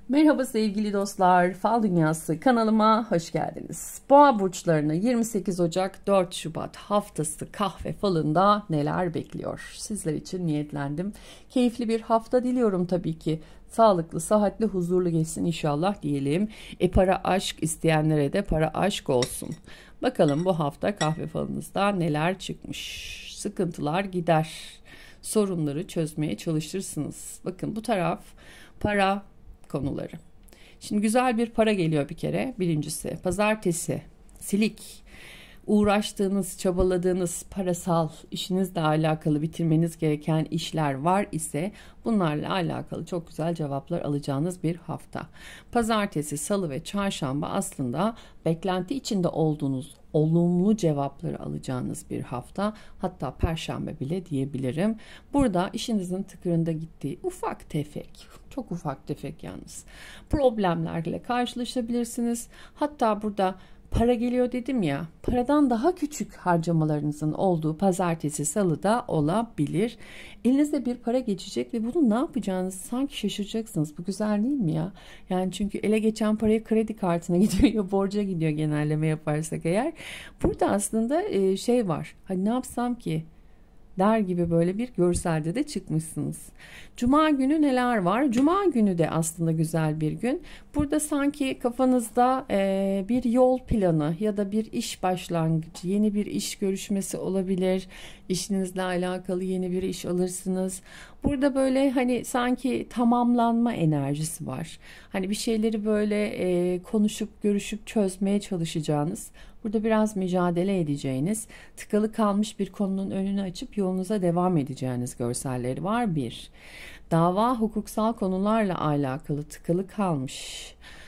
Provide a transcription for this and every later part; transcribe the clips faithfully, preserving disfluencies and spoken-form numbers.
Merhaba sevgili dostlar, Fal Dünyası kanalıma hoş geldiniz. Boğa burçlarını yirmi sekiz Ocak dört Şubat haftası kahve falında neler bekliyor? Sizler için niyetlendim. Keyifli bir hafta diliyorum tabii ki. Sağlıklı, sıhhatli, huzurlu geçsin inşallah diyelim. E para aşk isteyenlere de para aşk olsun. Bakalım bu hafta kahve falınızda neler çıkmış? Sıkıntılar gider. Sorunları çözmeye çalışırsınız. Bakın bu taraf para konuları. Şimdi güzel bir para geliyor bir kere. Birincisi pazartesi, silik, uğraştığınız, çabaladığınız parasal işinizle alakalı bitirmeniz gereken işler var ise bunlarla alakalı çok güzel cevaplar alacağınız bir hafta. Pazartesi, salı ve çarşamba aslında beklenti içinde olduğunuz olumlu cevapları alacağınız bir hafta, hatta perşembe bile diyebilirim. Burada işinizin tıkırında gittiği ufak tefek, çok ufak tefek yalnız problemlerle karşılaşabilirsiniz. Hatta burada para geliyor dedim ya, paradan daha küçük harcamalarınızın olduğu pazartesi, salı da olabilir. Elinize bir para geçecek ve bunu ne yapacağınızı sanki şaşıracaksınız. Bu güzel değil mi ya? Yani çünkü ele geçen paraya kredi kartına gidiyor ya borca gidiyor genelleme yaparsak eğer. Burada aslında şey var. Hani ne yapsam ki der gibi böyle bir görselde de çıkmışsınız. Cuma günü neler var? Cuma günü de aslında güzel bir gün. Burada sanki kafanızda e, bir yol planı ya da bir iş başlangıcı, yeni bir iş görüşmesi olabilir. İşinizle alakalı yeni bir iş alırsınız. Burada böyle hani sanki tamamlanma enerjisi var. Hani bir şeyleri böyle e, konuşup görüşüp çözmeye çalışacağınız, burada biraz mücadele edeceğiniz, tıkalı kalmış bir konunun önünü açıp yolunuza devam edeceğiniz görselleri var. Bir, dava hukuksal konularla alakalı tıkalı kalmış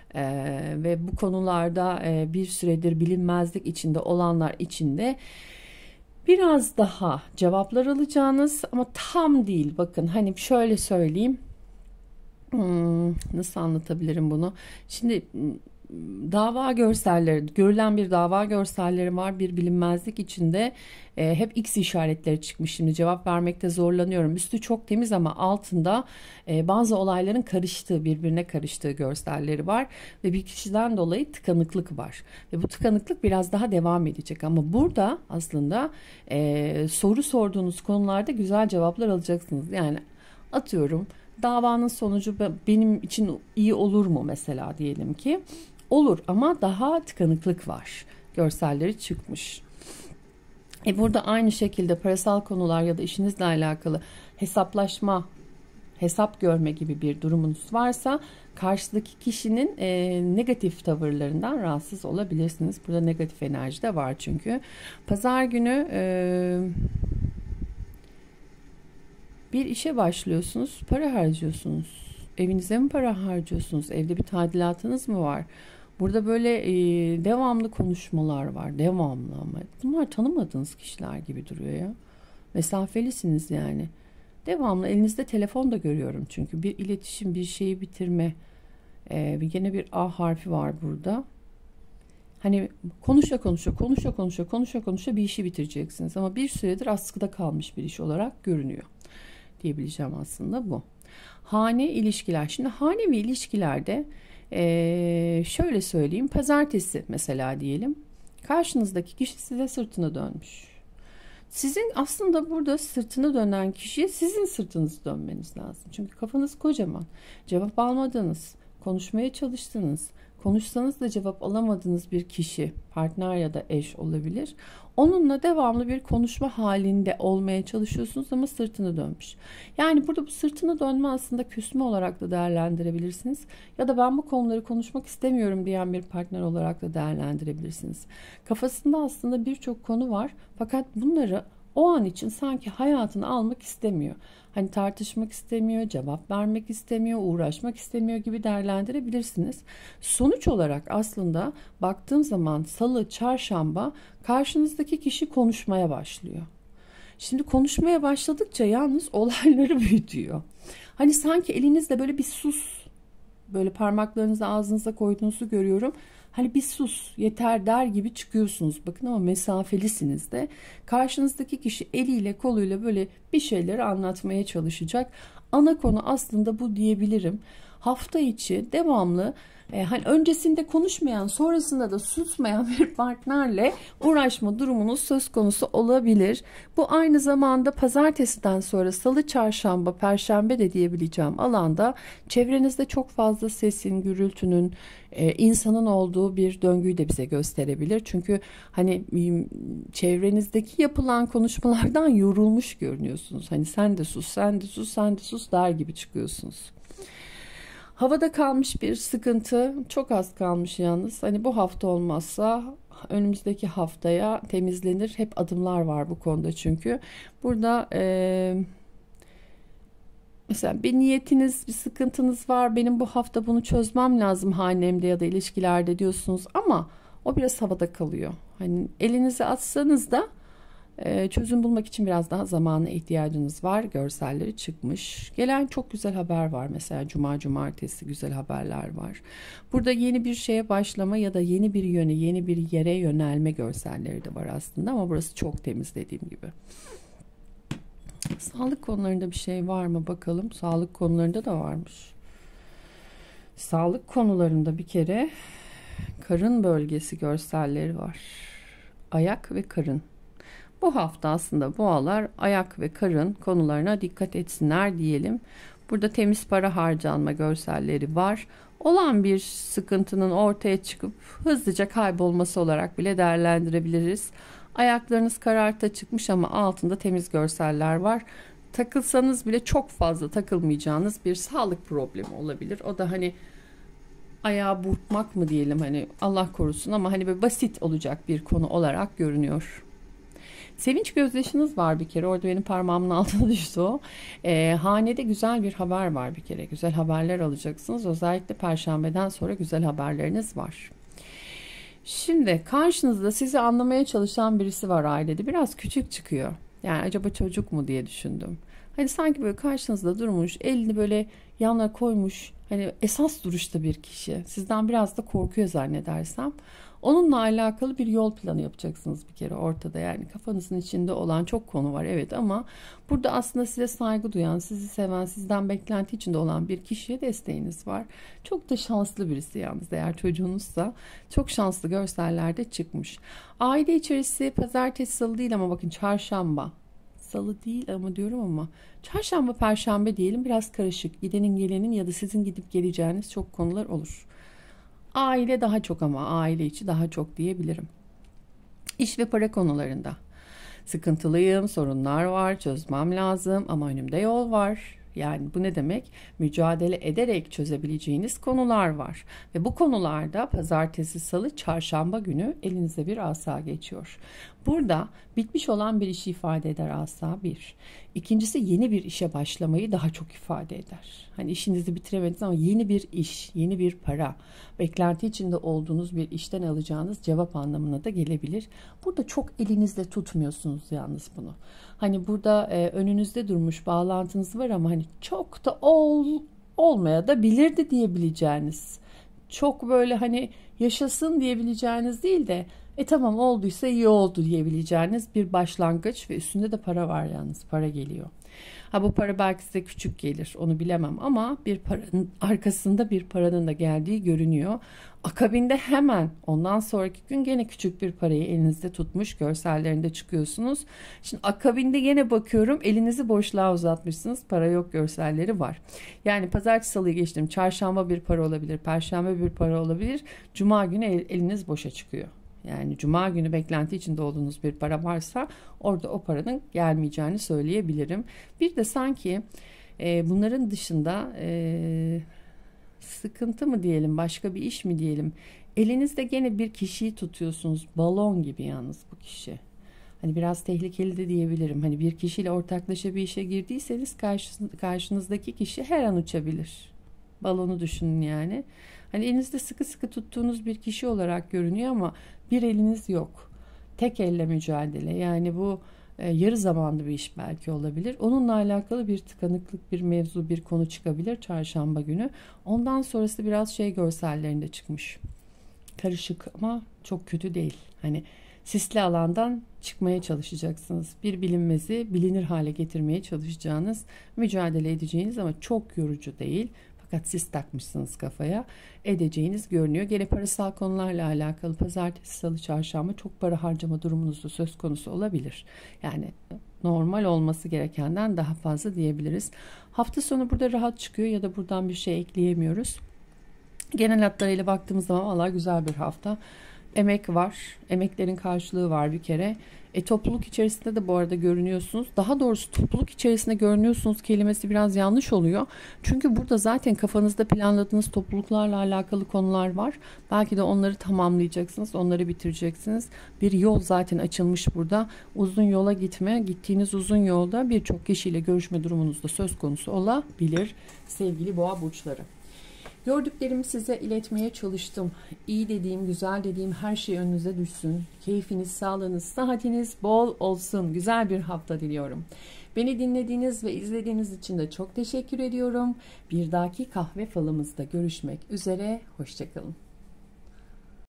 ee, ve bu konularda e, bir süredir bilinmezlik içinde olanlar için de biraz daha cevaplar alacağınız, ama tam değil. Bakın hani şöyle söyleyeyim, hmm, nasıl anlatabilirim bunu? Şimdi dava görselleri, görülen bir dava görselleri var, bir bilinmezlik içinde. E, hep X işaretleri çıkmış. Şimdi cevap vermekte zorlanıyorum. Üstü çok temiz ama altında e, bazı olayların karıştığı, birbirine karıştığı görselleri var ve bir kişiden dolayı tıkanıklık var ve bu tıkanıklık biraz daha devam edecek. Ama burada aslında e, soru sorduğunuz konularda güzel cevaplar alacaksınız. Yani atıyorum, davanın sonucu benim için iyi olur mu mesela, diyelim ki olur ama daha tıkanıklık var görselleri çıkmış. E burada aynı şekilde parasal konular ya da işinizle alakalı hesaplaşma, hesap görme gibi bir durumunuz varsa karşıdaki kişinin e, negatif tavırlarından rahatsız olabilirsiniz. Burada negatif enerji de var çünkü. Pazar günü e, bir işe başlıyorsunuz, para harcıyorsunuz. Evinize mi para harcıyorsunuz? Evde bir tadilatınız mı var? Burada böyle e, devamlı konuşmalar var. Devamlı ama. Bunlar tanımadığınız kişiler gibi duruyor ya. Mesafelisiniz yani. Devamlı elinizde telefon da görüyorum çünkü. Bir iletişim, bir şeyi bitirme. E, bir gene bir A harfi var burada. Hani konuşa konuşa, konuşa konuşa, konuşa konuşa bir işi bitireceksiniz. Ama bir süredir askıda kalmış bir iş olarak görünüyor. Diyebileceğim aslında bu. Hane ilişkiler. Şimdi hane ve ilişkilerde ee, şöyle söyleyeyim. Pazartesi mesela diyelim. Karşınızdaki kişi size sırtını dönmüş. Sizin aslında burada sırtını dönen kişiye sizin sırtınızı dönmeniz lazım. Çünkü kafanız kocaman. Cevap almadınız. Konuşmaya çalıştınız. Konuşsanız da cevap alamadığınız bir kişi, partner ya da eş olabilir. Onunla devamlı bir konuşma halinde olmaya çalışıyorsunuz ama sırtını dönmüş. Yani burada bu sırtını dönme aslında küsme olarak da değerlendirebilirsiniz. Ya da ben bu konuları konuşmak istemiyorum diyen bir partner olarak da değerlendirebilirsiniz. Kafasında aslında birçok konu var fakat bunları o an için sanki hayatını almak istemiyor. Hani tartışmak istemiyor, cevap vermek istemiyor, uğraşmak istemiyor gibi değerlendirebilirsiniz. Sonuç olarak aslında baktığım zaman salı, çarşamba karşınızdaki kişi konuşmaya başlıyor. Şimdi konuşmaya başladıkça yalnız olayları büyütüyor. Hani sanki elinizde böyle bir sus, böyle parmaklarınızı ağzınıza koyduğunuzu görüyorum. Hani bir sus yeter der gibi çıkıyorsunuz. Bakın ama mesafelisiniz de. Karşınızdaki kişi eliyle koluyla böyle bir şeyleri anlatmaya çalışacak. Ana konu aslında bu diyebilirim. hafta içi devamlı e, hani öncesinde konuşmayan, sonrasında da susmayan bir partnerle uğraşma durumunuz söz konusu olabilir. Bu aynı zamanda pazartesiden sonra salı, çarşamba, perşembe de diyebileceğim alanda çevrenizde çok fazla sesin, gürültünün, e, insanın olduğu bir döngüyü de bize gösterebilir. Çünkü hani çevrenizdeki yapılan konuşmalardan yorulmuş görünüyorsunuz. Hani sen de sus, sen de sus, sen de sus der gibi çıkıyorsunuz. Havada kalmış bir sıkıntı, çok az kalmış yalnız. Hani bu hafta olmazsa önümüzdeki haftaya temizlenir. Hep adımlar var bu konuda çünkü. Burada e, mesela bir niyetiniz, bir sıkıntınız var. Benim bu hafta bunu çözmem lazım hanemde ya da ilişkilerde diyorsunuz ama o biraz havada kalıyor. Hani elinizi atsanız da çözüm bulmak için biraz daha zamana ihtiyacınız var. Görselleri çıkmış. Gelen çok güzel haber var. Mesela cuma, cumartesi güzel haberler var. Burada yeni bir şeye başlama ya da yeni bir yöne, yeni bir yere yönelme görselleri de var aslında. Ama burası çok temiz dediğim gibi. Sağlık konularında bir şey var mı bakalım. Sağlık konularında da varmış. Sağlık konularında bir kere karın bölgesi görselleri var. Ayak ve karın. Bu hafta aslında boğalar ayak ve karın konularına dikkat etsinler diyelim. Burada temiz para harcanma görselleri var. Olan bir sıkıntının ortaya çıkıp hızlıca kaybolması olarak bile değerlendirebiliriz. Ayaklarınız kararta çıkmış ama altında temiz görseller var. Takılsanız bile çok fazla takılmayacağınız bir sağlık problemi olabilir. O da hani ayağı burkmak mı diyelim, hani Allah korusun, ama hani böyle basit olacak bir konu olarak görünüyor. Sevinç gözyaşınız var bir kere. Orada benim parmağımın altına düştü o. E, hanede güzel bir haber var bir kere. Güzel haberler alacaksınız. Özellikle perşembeden sonra güzel haberleriniz var. Şimdi karşınızda sizi anlamaya çalışan birisi var ailede. Biraz küçük çıkıyor. Yani acaba çocuk mu diye düşündüm. Hani sanki böyle karşınızda durmuş, elini böyle yanına koymuş. Hani esas duruşta bir kişi. Sizden biraz da korkuyor zannedersem. Onunla alakalı bir yol planı yapacaksınız bir kere ortada. Yani kafanızın içinde olan çok konu var evet, ama burada aslında size saygı duyan, sizi seven, sizden beklenti içinde olan bir kişiye desteğiniz var. Çok da şanslı birisi yalnız, eğer çocuğunuzsa çok şanslı görsellerde çıkmış. Aile içerisi pazartesi, salı değil ama bakın çarşamba. Salı değil ama diyorum ama çarşamba, perşembe diyelim, biraz karışık. Gidenin gelenin ya da sizin gidip geleceğiniz çok konular olur. Aile daha çok, ama aile içi daha çok diyebilirim. İş ve para konularında sıkıntılıyım, sorunlar var, çözmem lazım ama önümde yol var. Yani bu ne demek? Mücadele ederek çözebileceğiniz konular var. Ve bu konularda pazartesi, salı, çarşamba günü elinize bir asa geçiyor. Burada bitmiş olan bir işi ifade eder asa bir. İkincisi yeni bir işe başlamayı daha çok ifade eder. Hani işinizi bitiremediniz ama yeni bir iş, yeni bir para, beklenti içinde olduğunuz bir işten alacağınız cevap anlamına da gelebilir. Burada çok elinizde tutmuyorsunuz yalnız bunu. Hani burada e, önünüzde durmuş bağlantınız var ama hani çok da ol, olmaya da bilirdi diyebileceğiniz, çok böyle hani yaşasın diyebileceğiniz değil de e tamam olduysa iyi oldu diyebileceğiniz bir başlangıç ve üstünde de para var yalnız, para geliyor. Ha bu para belki size küçük gelir, onu bilemem, ama bir paranın arkasında bir paranın da geldiği görünüyor. Akabinde hemen ondan sonraki gün gene küçük bir parayı elinizde tutmuş görsellerinde çıkıyorsunuz. Şimdi akabinde gene bakıyorum elinizi boşluğa uzatmışsınız, para yok görselleri var. Yani pazartesi, salıyı geçtim, çarşamba bir para olabilir, perşembe bir para olabilir, cuma günü el, eliniz boşa çıkıyor. Yani cuma günü beklenti içinde olduğunuz bir para varsa orada o paranın gelmeyeceğini söyleyebilirim. Bir de sanki e, bunların dışında e, sıkıntı mı diyelim, başka bir iş mi diyelim, elinizde gene bir kişiyi tutuyorsunuz, balon gibi yalnız bu kişi. Hani biraz tehlikeli de diyebilirim. Hani bir kişiyle ortaklaşa bir işe girdiyseniz karşınızdaki kişi her an uçabilir. Balonu düşünün yani. Hani elinizde sıkı sıkı tuttuğunuz bir kişi olarak görünüyor ama bir eliniz yok. Tek elle mücadele. Yani bu e, yarı zamanlı bir iş belki olabilir. Onunla alakalı bir tıkanıklık, bir mevzu, bir konu çıkabilir çarşamba günü. Ondan sonrası biraz şey görsellerinde çıkmış. Karışık ama çok kötü değil. Hani sisli alandan çıkmaya çalışacaksınız. Bir bilinmezi bilinir hale getirmeye çalışacağınız, mücadele edeceğiniz ama çok yorucu değil. Fakat siz takmışsınız kafaya, edeceğiniz görünüyor. Gene parasal konularla alakalı pazartesi, salı, çarşamba çok para harcama durumunuz da söz konusu olabilir. Yani normal olması gerekenden daha fazla diyebiliriz. Hafta sonu burada rahat çıkıyor ya da buradan bir şey ekleyemiyoruz. Genel hatlarıyla baktığımız zaman valla güzel bir hafta. Emek var. Emeklerin karşılığı var bir kere. E, topluluk içerisinde de bu arada görünüyorsunuz. Daha doğrusu topluluk içerisinde görünüyorsunuz kelimesi biraz yanlış oluyor. Çünkü burada zaten kafanızda planladığınız topluluklarla alakalı konular var. Belki de onları tamamlayacaksınız. Onları bitireceksiniz. Bir yol zaten açılmış burada. Uzun yola gitme. Gittiğiniz uzun yolda birçok kişiyle görüşme durumunuz da söz konusu olabilir. Sevgili boğa burçları. Gördüklerimi size iletmeye çalıştım. İyi dediğim, güzel dediğim her şey önünüze düşsün. Keyfiniz, sağlığınız, sıhhatiniz bol olsun. Güzel bir hafta diliyorum. Beni dinlediğiniz ve izlediğiniz için de çok teşekkür ediyorum. Bir dahaki kahve falımızda görüşmek üzere. Hoşça kalın.